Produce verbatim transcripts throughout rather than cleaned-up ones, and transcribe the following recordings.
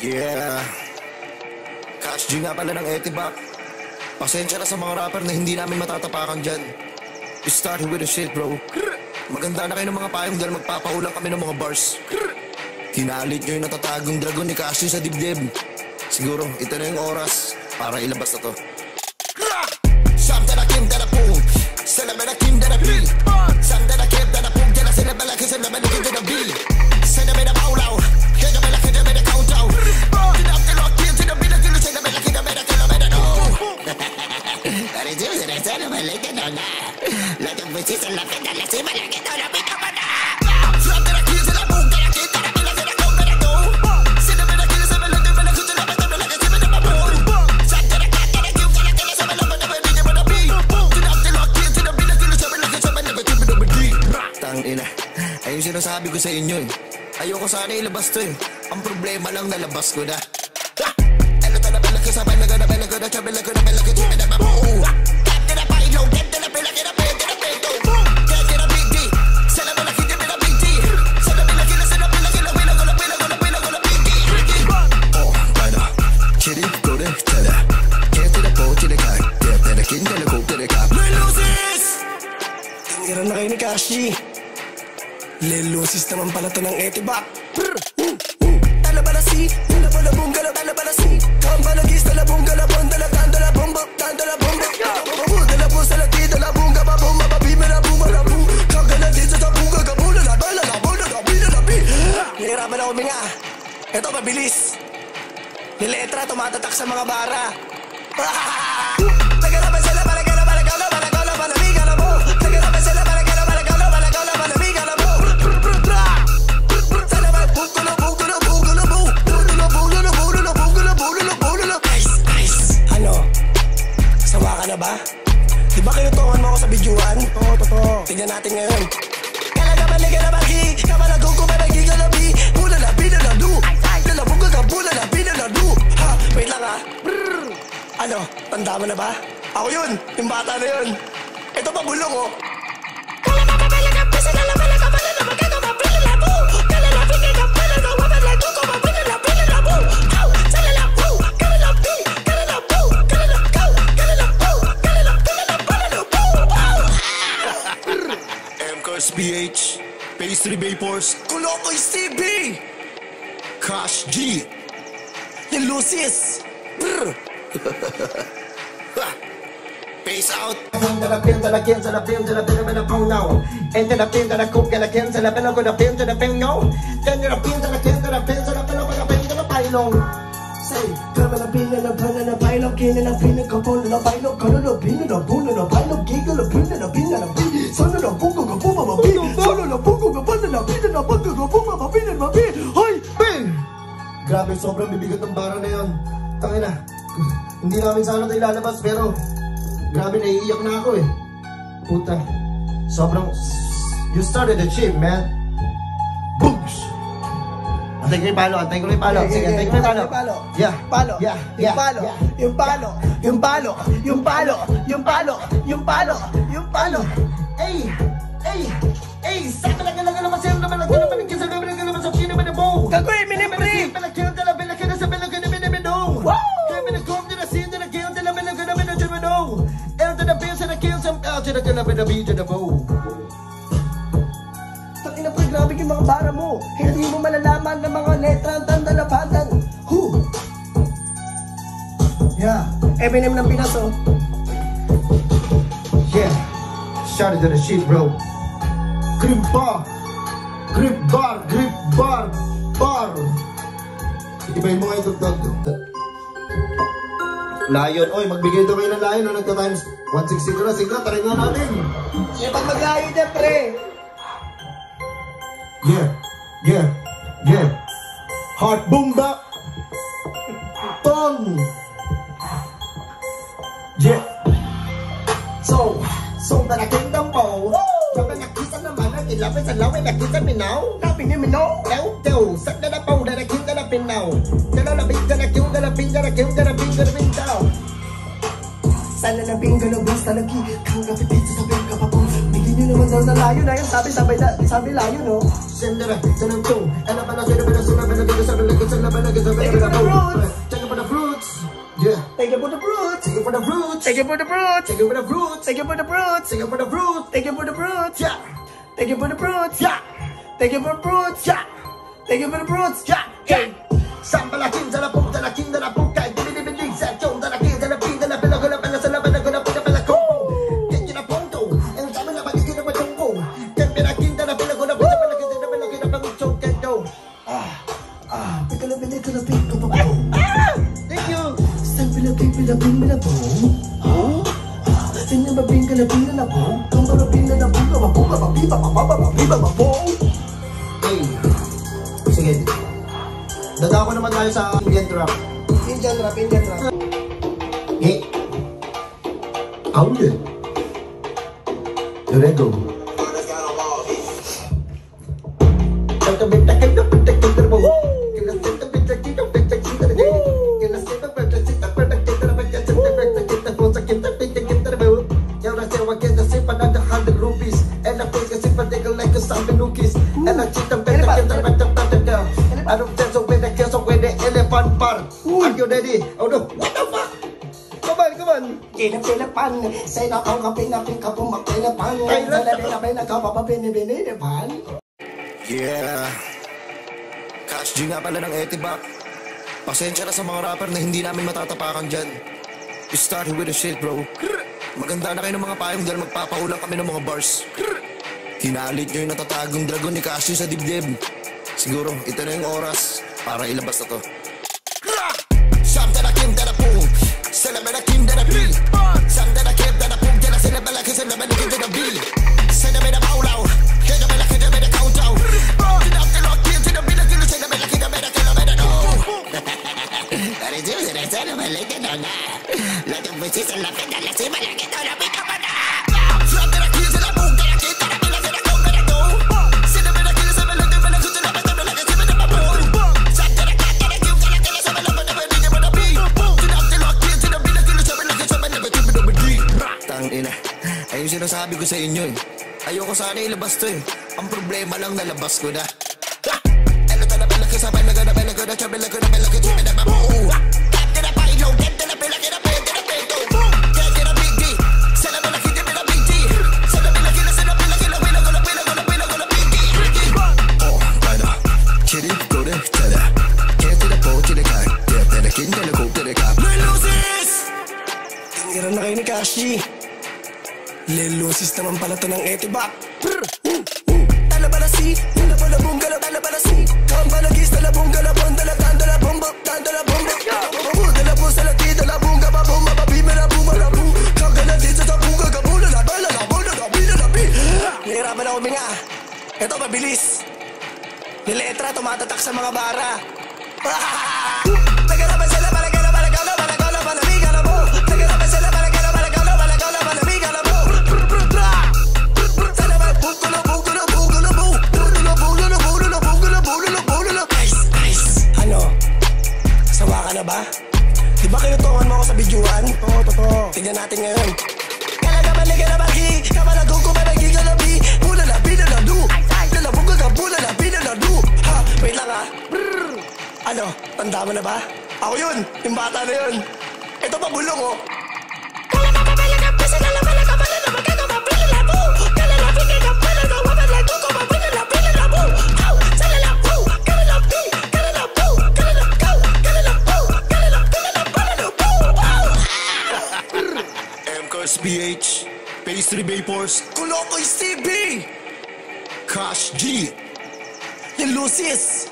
Yeah. Cash G nga pala ng Etibac. Pasensya na sa mga rapper na hindi namin matatapakan dyan. We started with the shit, bro. Maganda na kayo ng mga payong dahil magpapaulang kami ng mga bars. Kinalit nyo yung natatagong dragon ni Cash G sa dibdib. Siguro, ito na yung oras para ilabas na to. Sam da la kim da la pum, sela me la kim da la bil. Sam da la kim da la pum, da la sela me la kim da la kim da la bil. Sela me la paulau, que da me la que da me la countdown. Get up the rock, get to the beat, get to the beat, get to the beat, get to the beat, no. Are you serious? I said I'm a lady, no, no. Let them be season, la feta, la cima, la que todo me toca, no. Sam da la kim da la pum, da la kim da la bil, da la kim da la do. Sela me la kim da la bil, da la kim da la bil, da la kim da la bil. Sam da la kim da la kim da la bil, da la kim da la bil. Tangina, ayun sinasabi ko sa inyo eh. Ayoko sana ilabas to eh. Ang problema lang nalabas ko na. Ano ta na pala ka sabay na gana pala ko na chabela ko na pala ko chime na mabuo. Get na pailo, get na pala get na pala get na pala. Get na big D, sala mo na kita na big D. Sala pala kita sala pala kita pala ko na pala ko na pala ko na big D. Oh, kada. Chiri ko de tada. Get na po chiri ka. Get na kinda na ko de ka. Lulusis. Tingnan na kayo ni Cash G. Lelusis naman pala to ng Etibac. Talabalasi, talabalabong gala, talabalasi. Kambalagis, talabong galabong, dalagan, dalabong, dalabong, dalabong, dalabong, salati, dalabong, gababong, mababi, malabong, malabong. Kagaladin sa tabong, gagabong, lalabong, lalabong, lalabing, lalabing. Nahirapan ako minga. Ito, mabilis. Niletra, tumatatak sa mga bara. Nagarapan sila, malagala, malagala, malagala, malamig, alam mo. Nagarapan sila, malagala, malagala, malagala, malamig, alam mo. Na ba? Di ba kinutungan mo ako sa bidyuhan? Oo, totoo. Tignan natin ngayon. Kalaga baliga na bagi, kamalagong ko malagi galabi. Bula na pinaladu, lalabog ka ka, bula na pinaladu. Ha, wait lang ha. Brrr. Ano, tanda mo na ba? Ako yun, yung bata na yun. Ito pa bulong oh. Kalaga baliga, pisa na lang balaga, bala na magkaka, mapilalabu. Kalala pinga, pala na wapalagu ko, mapilalabu. Ow, salalabu, kalalabu, kalalabu, kalalabu. S B H, Pastry Vapors, Kulokoy C B, Cash G, Lelusis. Peace out. De la piel, de la quien, de la piel, de la piel, de la piel, no. En de la piel, de la cup, de la quien, de la piel, de la piel, de la piel, no. De la piel, de la quien, de la piel, de la piel, de la piel, de la piel, say, come on, pin and a pen and a pile of kin and a pin and a couple and a pile of color of pin and a boon and a pile of giggle of pin and a pin and a pin. Son of a book of a boom of a pin. Son of a book of a pun and a pin and a book of a boom of a pin and a pin. Hoy, pin! Grabe, sobrang bibigat ng bara na yun. Tangina, hindi namin sana ito ilalabas pero grabe, naiiyak na ako eh. Puta, sobrang... You started the chip, man. Booms! Antay ko yung palo, antay ko yung palo. Sige, antay ko yung palo. Yeah, palo. Yeah, yeah. Yung palo, yung palo, yung palo, yung palo, yung palo, yung palo, yung palo. Ey, ey, ey, sa talaga lang naman sa'yo naman lang naman ng kisa naman naman sa kina naman ng bow. Gagawin, minimri. Palakyan dala, palakyan sa palakyan na minimidong. Kaya minagom na sin, na nagkayon dala, palakyan na minimidong. El to the bills and the kills, I'm out to the killer with the beat to the bow. Ina pre, grabe yung mga bara mo. Hindi mo malalaman ng mga letra ang tandalapatan. Who? Yeah, Eminem ng Pinas oh. Yeah, shout out to the shit bro. Grip bar, grip bar, grip bar, bar. Iba yung mga itugtog. Lion, oy, magbigay daw kayo ng lion. Nagka times one sixty ko na, sige na, try nga natin. Eh, pag mag-lion na pre. Yeah, yeah, yeah. Heart boom bap. Tong. Yeah. So, so that I kingdom po. Sabi nakita naman ang ilapit sa laway, nakita minaw. Sabi niya minaw. Ew, ew, sak na na po, na nakita na pinaw. Dala na bing, dala kiw, dala bing, dala kiw, dala bing, dala bing daw. Sana na bing, dala bing, dala kiw, kang kapitid sa sabi ka pa po. Bigyan niyo naman daw na layo na yun. Sabi, sabi, sabi layo, no? Sendera, sanang tong. Ano pa na sila ba na sila ba na dito sa balagay sa laban na gito. Take it for the fruits. Take it for the fruits. Yeah. Take it for the fruits. Take it for the fruits. Take it for the fruits. Take it for the fruits. Take it for the fruits. Take it for the fruits. Take it for the fruits. Yeah. Take it for the fruits. Yeah. Take it for the fruits. Yeah. Take it for the fruits. Yeah. Yeah. Sambalakin sa lapong, sa laking na lapong kay Bilibilig sa chong, sa laking, sa laping, sa lapin ako na pala sa laban ako na pala pala ko. Kaya kinapongto, ang sabi na pagiging na matungko. Kaya pinakin na lapin ako na pala pala kasi na pala kinapangutong kendo. Ah, ah, pikalabili ka na pinto pa po. Ah, thank you. Saan pilapin, pilapin, pilapin? Oh, ah, saan ba pinkalapin na po? Kung kalapin na na po, kapapong, kapapipa, kapapa, kapapipa, kapapong. Hey, sige. Dadako naman tayo sa Indian rap. Indian rap, Indian rap. Eh. Audio. Dorego. Are you ready? Oh no, what the fuck? Come on, come on. Kinapinapan, say na kong kapinapin ka pumapinapan. Sa labi-labi na kapapapinipinipan. Yeah. Cash G nga pala ng Etibac. Pasensya na sa mga rapper na hindi namin matatapakan dyan. We started with the shit, bro. Maganda na kayo ng mga payong dahil magpapaulang kami ng mga bars. Hinalit nyo yung natatagong dragon ni Cash sa dibdib. Siguro, ito na yung oras para ilabas na to. Something I came that I boom. Celebrate I came that I beat. Something I came that I boom. Get a celebrate like a celebrate like a beat. Celebrate a bow loud. Get a bit like a bit of countdown. Get up the lock, get to the bit of the celebrate like a bit of celebrate. No. That is it. That's it. I'm like it on that. Let them put this in the bit. Let's see my like it on the bit. Come on now. Something I came that I boom. Get a came that I beat. Let's go. Let it go. Celebrate like a celebrate like a bit of celebrate like a bit of boom. Something I got that I give that I tell us about the ina. Ayun sinasabi ko sa inyo eh. Ayoko sana ilabas to eh. Ang problema lang nalabas ko na. Ano ta na pala kasabay na gana pala gana chabela gana pala gana chabela na mo. Kapte na pailo, kapte na pala gana pala gana pala. Kaya na big D. Sana pala kita pala big D. Sana pala kita sana pala kita pala gana pala gana pala gana big D. Oh, kada. Chiri go de tada. Kaya tina po tina ka. Kaya tina kinta na ko tina ka. Lulusis! Tingiran na kayo ni Kashi. Lelusis naman pala to ng Etibac. Tala pala si, tala pala boom, gala tala pala si. Kang balagis, tala boom, gala boom, tala tan, tala boom, tan, tala boom, tala boom, tala ti, tala boom, gaba boom, mababi, marabu, marabu. Kang gala din sa tabu, gagabu, lalabi, lalabu, lalabi, lalabi. Nahirapan ako minga. Ito mabilis. Niletra, tumatatak sa mga bara. Nagarapan sila, palagala, palagala, palagala, palamiga na mo. Nagarapan sila, palagala, palagala, palagala, palamiga na mo. Ano ba? Di ba kinutungan mo ako sa bidyuhan? Oo, totoo. Tignan natin ngayon. Kalagabalig ka na bagi, kamalagong ko malagi ka labi. Pula na pinaladu. Lalabog ka ka, pula na pinaladu. Ha, wait lang ha. Brrr. Ano, tanda mo na ba? Ako yun, yung bata na yun. Ito pa bulong oh. Kalagabalig ka, pisa na laban ka pala na magkakama pinalabu. Kalalapin ka ka pala na wapalago ko mapinala pinalabu. Aw, salalabu, kalalabi, kalalabu, kalalabu, kalalabu. M C B H, Pastry Vapors, Kulokoy C B, Cash G, Lelusis.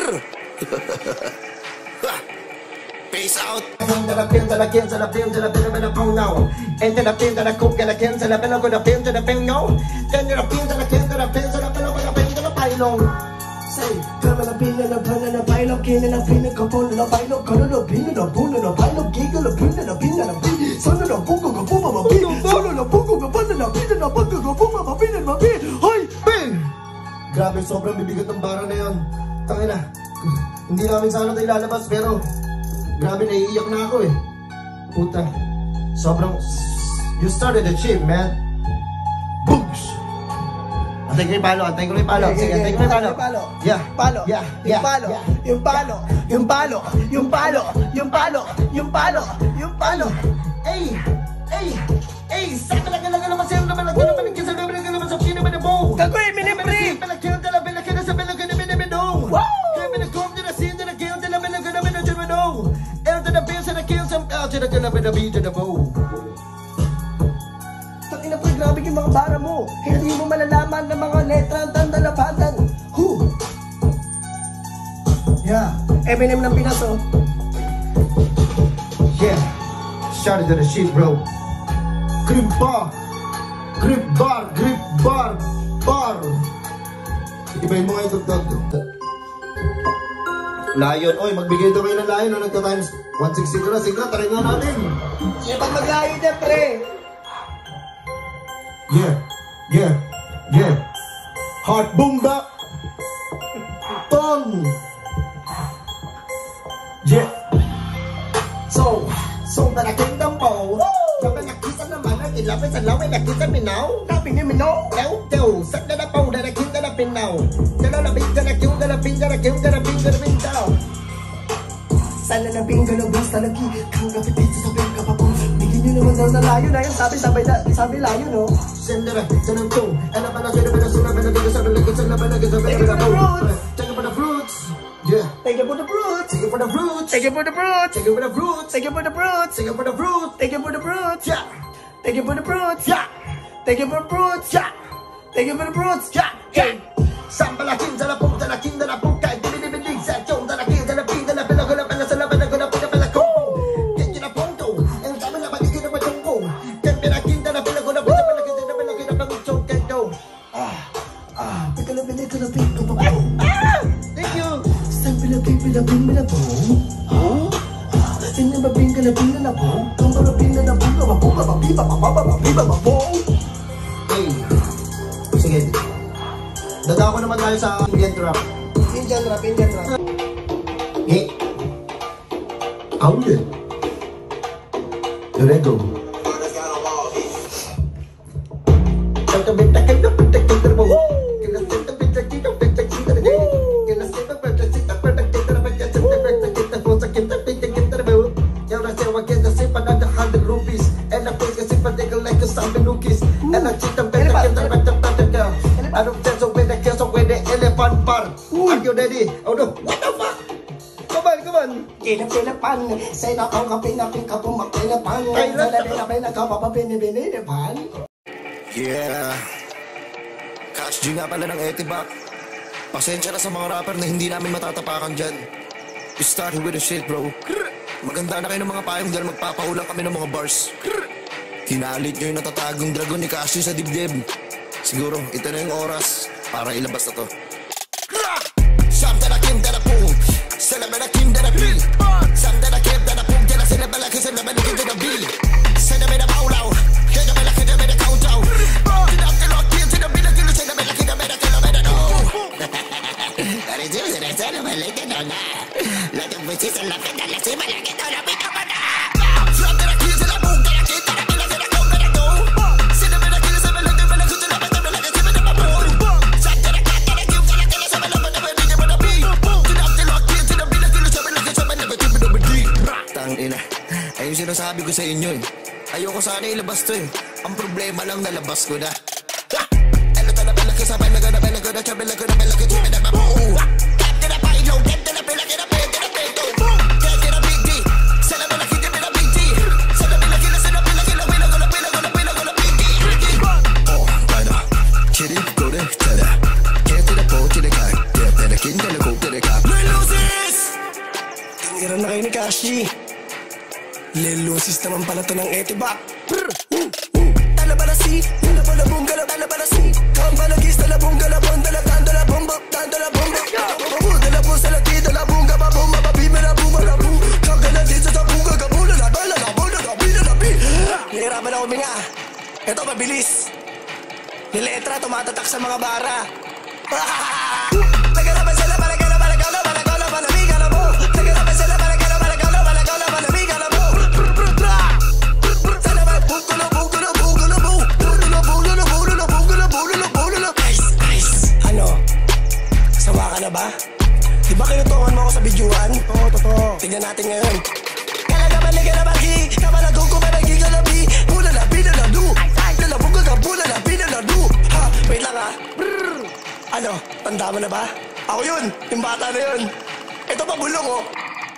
Peace out. And then I feel that I can't, and I feel that I feel that I don't know. And then I feel that I cook, and I can't, and I feel that I feel that I don't know. Then I feel that I can't, and I feel that I feel that I feel that I don't know. Say, come on, pin and a pun and a pile of kin and a pin and a couple and a pile of color of pin and a pool and a pile of giggle of pin and a pin and a pin. Son of a book of a boom of a pin, son of a book of a pun and a pin and a book of a boom of a pin and a pin. Hoy, pin! Grabe, sobrang bibigat ng bara na yun. Tangina, hindi namin sana tayo lalabas pero grabe, naiiyak na ako eh. Puta, sobrang... You started the chip, man. Booms! Antay ko yung palo, antay ko yung palo. Sige, antay ko yung palo. Yeah, Palo, yeah, yung yeah. palo, yung palo, yung palo, yung palo, yung palo, yung palo, yung palo. Ey, ey, ey, sa talaga lang naman sa'yo naman lang naman kasi naman lang naman sa kina man mo. Gagawin, minimpre. Palakyan ka lang, palakyan na sa palakyan na minimidong. Kaya minagom na sin na nagkiyon na naman lang naman na minimidong. El to the bill sa nakiyon sa out to the naman na beat to the bow. Tangina po, grabe yung mga bara mo. Hindi mo malalaman ng mga letra ang tandalapatan. Hu! Yeah. Eminem ng Pinas, oh. Yeah, shout out to the shit, bro. Grip bar, grip bar, grip bar, bar. Ibayin mo nga yung tugtog. Lion, oy, magbigay daw kayo ng lion no, nagka times one sixty ko na, sige, try nga natin. Eh, pag maglayo niya, pre. Yeah, yeah, yeah. Heart boom back. Tong. Yeah. So, so that I can dump all. Sabi nakita naman ang ilapit sa laway, nakita minaw. Sabi niya, minaw. Daw, daw, sa dalapaw, nakita na pinaw. Dalalabing, dalakiw, dalaping, dalakiw, dalaping, dalaping, daw. Sana na bingo na bus talagi. Kang kapit dito sa bingo pa po. Bigyan nyo naman daw na layo na yun. Sabi, sabi, sabi layo, no? Sendera, sanang to. Ano pa na sila ba na sila ba na dito sa balagay, sa balagay, sa balagay, sa balagay. Thank you for the fruits. Yeah. Thank you for the fruits. Thank you for the fruits. Thank you for the fruits. Thank you for the fruits. Thank you for the fruits. Thank you for the fruits. Thank you for the fruits. Yeah. Thank you for the fruits. Yeah. Thank you for the fruits. Yeah. Thank you for the fruits. Yeah. Hey. Sambalakin, dalapong, dalakin, dalapong, kahit dinidibidig sa chong, dalakin, dalapin, dalapin, ako na pala sa laban, ako na pala pala kong. Yan yun na ponto. Ang dami na paligid na matungko. Kan pinakin, dalapin, ako na pala pala, kasi dalapin, ako na pang chong, kendo. Ah. Ah. Pagkalapin ito na pinto pa po. Ah! Thank you. Saan pilapin, pilapin, pilapin? Oh? Saan ba pinkalapin na na po? Kung kalapin na na po, kapapo, kapapi, papapapa, papi, papapo. Hey. Sige. Dadako naman tayo sa Indian trap. Indian rap, Indian rap. Hey. Aulid. Lorego. Are you ready? Oh no, what the fuck? Come on, come on. Kinapilapan, say na kong kapinapin ka pumapilapan. Sa labi na ka papapinibinipan. Yeah. Cash G nga pala ng Etibac. Pasensya na sa mga rapper na hindi namin matatapakan dyan. We started with the shit, bro. Maganda na kayo ng mga payong dahil magpapaulang kami ng mga bars. Hinalit nyo yung natatagong dragon ni Cash sa dibdib. Siguro, ito na yung oras para ilabas na to. Sam that I came that I boom. Sell that I came that I bill. Sam that I came that I boom. Get a sell a bella kiss and a bella kiss and a bill. Send a bella bow low. Get a bella kiss and a bella countdown. Get up the lock kill to the bella kill. Send a bella kiss and a bella kill a bella no. That is it. That is it. I'm like it on that. Let them bitches and laugh and let's see my like it on a bit of a Sam that I kill and a boom. That I kill that I bill and a go that I go. Send a bella kill and a bella kill and a kill and a bella kiss and a bella boom. Sam that I kill that I kill that I kill and a bella ina. Ayun sinasabi ko sa inyo eh. Ayoko sana ilabas to eh. Ang problema lang nalabas ko na. Ano ta na bala ka sa bala ka na bala ka na chabela ka na bala ka chime na mabu. Tap na pailo, tap na bala ka na bala ka na peto. Get na big D. Sa na bala kita na big D. Sa na bala kita sa na bala kita bala ko na bala ko na bala ko na big D. Oh, bana. Chiri ko de tada. Get to the boat to the guy. Get to the king to the coke to the guy. Loses. Tingnan na kayo ni Kashi. Lelusis naman pala to ng Etibac. Talabalasi, talabalabong, talabalasi. Kambalagis, talabong, galabong, dalatan, dalabong, dalabong, dalabong, dalabong, salati, dalabong, gababong, mababime, labong, malabong. Kagalatin sa sabong, gagabong, lalabang, lalabong, lalabing, lalabing. Nahirapan ako huminga. Ito mabilis. Niletra, tumatatak sa mga bara. Nagalaban sila, balagala, balagala, balagala, balamiga, labo. Nagalaban sila, balagala, balagala, balagala, balamiga, labo. Ice, ice. Tama na ba? Ako yun! Yung bata na yun! Ito pa bulong oh!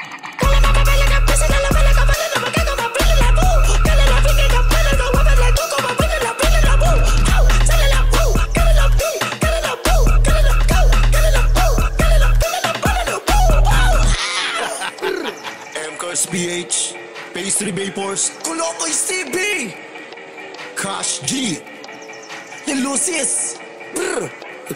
M-Cars P H, Pastry Vapors, Kulokoy C B! Cash G. Yung Lucis! Brr!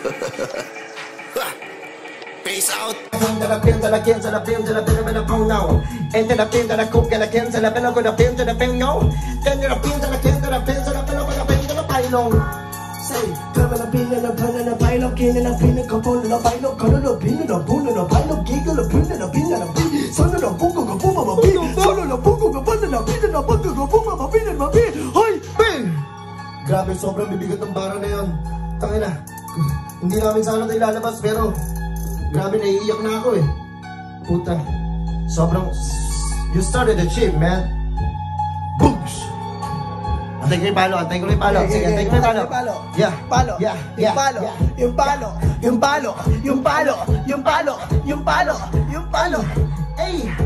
Peace out. That I feel, that I can, that I feel, that I feel, that I feel now. And then I feel that I cook, that I can, that I feel, that I feel, that I feel now. Then I feel that I can, that I feel, that I feel, that I feel, that I feel now. Say, come and I feel, and I feel, and I feel, again, and I feel, and I feel, and I feel, color, and I feel, and I feel, and I feel, giggle, and I feel, and I feel, and I feel, son of a book, and a boom, and a feel, son of a book, and a feel, and I feel, and a book, and a boom, and a feel, and a feel, hoy, bang! Grabe, sobrang bibigat ng bara na yun. Tangina, hindi namin sana tayo lalabas, pero grabe, naiiyak na ako eh. Puta. Sobrang... You started the chip, man. Boogs! Antay ko yung palo, antay ko yung palo. Sige, antay ko yung palo. Yeah. Palo. Yeah. Yung Yeah. palo. Yeah. Yung palo. Yung palo. Yung palo. Yung palo. Yung palo. Yung palo. Yung palo. Hey!